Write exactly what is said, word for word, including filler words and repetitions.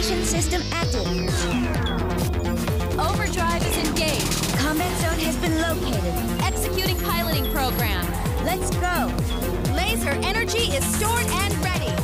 Communication system active. Overdrive is engaged. Combat zone has been located. Executing piloting program. Let's go. Laser energy is stored and ready.